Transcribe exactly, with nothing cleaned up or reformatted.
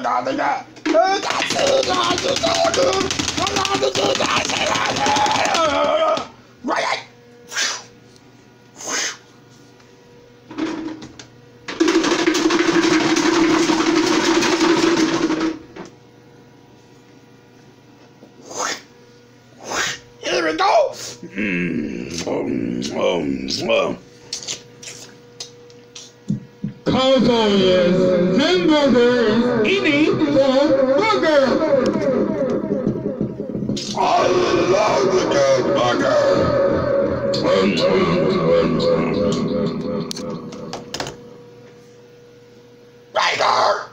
Here we go. Mm, um, um, um. Cowboys, hamburgers, eating the burger. I love the good burger. Um, um, um, um, um. Burger.